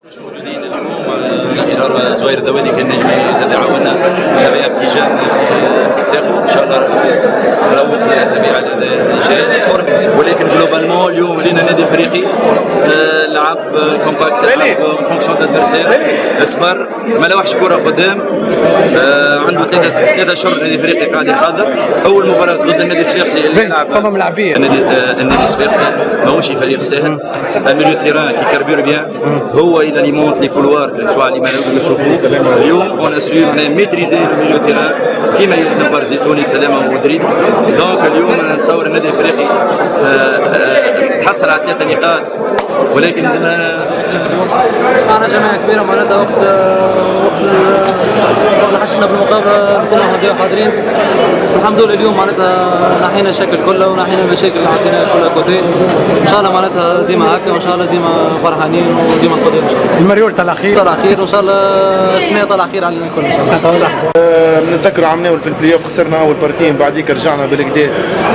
موجودين اليوم الاداره زوير الذوادي كان نجم يزيد يعاوننا بها ابتجام في الساق ان شاء الله نروح في الاسابيع الجايه، ولكن جلوبالمون اليوم لينا نادي افريقي لعب كومباكت، لعب فونكسيون دادفيرسير، صبر ما لوحش كره قدام، عنده ثلاثة اشهر نادي افريقي قاعد يحاضر. اول مباراه ضد النادي الصفاقسي اللي يلعب النادي الصفاقسي ماهوش فريق سهل، الميليو تيران كي كاربير بيان هو il alimente les couloirs سواء اللي ما نشوفوا اليوم اون اسيور ميتريزي الميليو تيران كيما يلزم بارزي تونس سلامه ودريد. دونك اليوم نتصور النادي الافريقي تحصل على 3 نقاط، ولكن لازمنا معنا جماعه كبيره معناتها وقت حشدنا بالمقابله كنا حاضرين الحمد لله. اليوم معناتها نحينا الشكل كله ونحينا المشاكل اللي عندنا كلها كوتي ان شاء الله، معناتها ديما هكا وان شاء الله ديما فرحانين وديما نقدروا ان شاء الله. المريول طلع خير وان شاء الله السنه طلع خير علينا الكل ان شاء الله. نتذكروا عملناو في البلاي اوف خسرنا اول بارتين، بعديك رجعنا بالكدا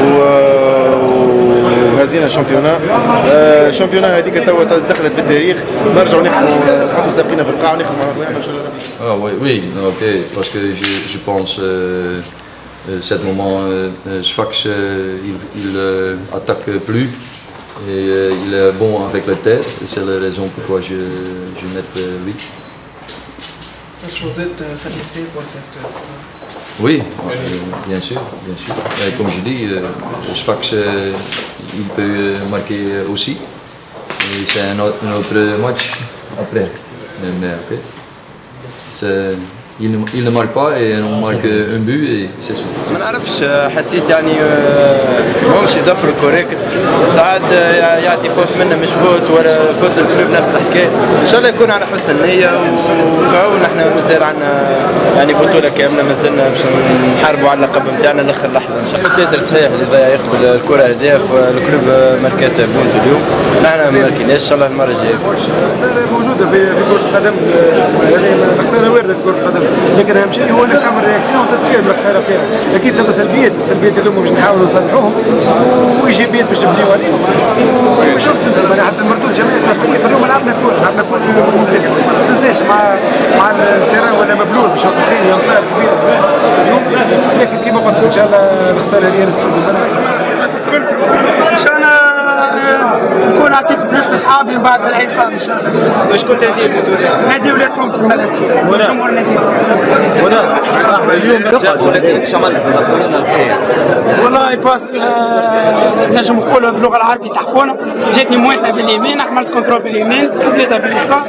وهزينا الشامبيونا. الشامبيونا هذيك توا دخلت في التاريخ، نرجعوا نخدموا نحطوا ساقينا في القاع ونخدموا ان شاء الله. Oui, ok, parce que je pense cet moment Sfax il attaque plus et il est bon avec la tête, et c'est la raison pourquoi je mets lui. Vous êtes satisfait pour cette... Oui, bien sûr, bien sûr. Et comme je dis, Sfax il peut marquer aussi, et c'est un autre match après. Mais ok. Il ne marque pas et on marque un but et c'est sûr. ما نعرفش، حسيت يعني ماهمش يزفروا كوريك، ساعات يعطي فوت منه مش فوت ولا فوت الكلوب نفس الحكايه. ان شاء الله يكون على حسن النيه وعاون. احنا مازال عندنا يعني بطوله كامله، مازلنا باش نحاربوا على اللقب نتاعنا لاخر لحظه ان شاء الله. تيتر صحيح اللي ياخذ الكره هداف والكلوب ماركات بونت اليوم، نحن ما ماركيناش ان شاء الله المره الجايه. الخساره موجوده في كره القدم، الخساره وارده في كره القدم، لكن اهم شيء هو انك تعمل رياكسيون وتستفيد من الخساره بتاعك. اكيد ثم سلبيات، السلبيات هذوما باش نحاولوا نصلحوهم، وايجابيات باش نبنيو عليهم. كيما شفت انت حتى المردود جماعه في اليوم لعبنا كوره ممتازه، ما تنساش مع التيران ولا مبلول بشوط الثاني امطار كبيره اليوم، لكن كيما قلت ان شاء الله الخساره هذه نستفيدوا منها. ان شاء الله نكون عطيت بلاص لاصحابي من بعد العيد القادم ان شاء الله. واش كنت هذه البطوله؟ هذه ولاد حومه الملاسيه وجمهور النادي. اليوم والله باس نجم نقولوا باللغه العربيه تحفونه، جاتني مويته باليمين، عملت كونترول باليمين، كملتها باليسار،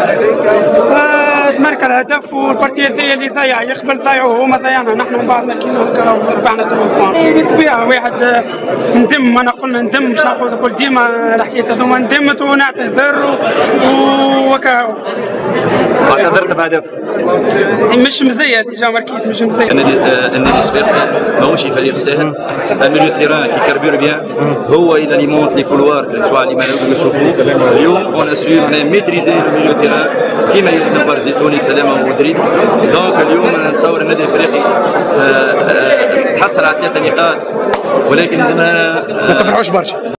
تمارك الهدف. والبارتيه هذيا اللي ضيع يقبل ضيعوه هما، ضيعنا نحن من بعد ما كينا هكا ربحنا 3 بوان. بالطبيعه واحد ندم، انا قلنا ندم مش نقول ديما الحكايات هذوما، ندمت ونعتذر وكا. اعتذرت بهدف مش مزيد ديجا ماركيت، مش مزيد. النادي الصفاقسي ماهوش فريق سهل، الميليو تيران كي كاربير بيان هو il alimente les couloirs سواء اللي ما نشوفوا اليوم اون اسيور ميتريزي الميليو تيران كيما يلزم بارزي تونس سلامه ودريد. دونك اليوم نتصور النادي الافريقي تحصل على 3 نقاط، ولكن لازمنا ما تفرحوش برشا.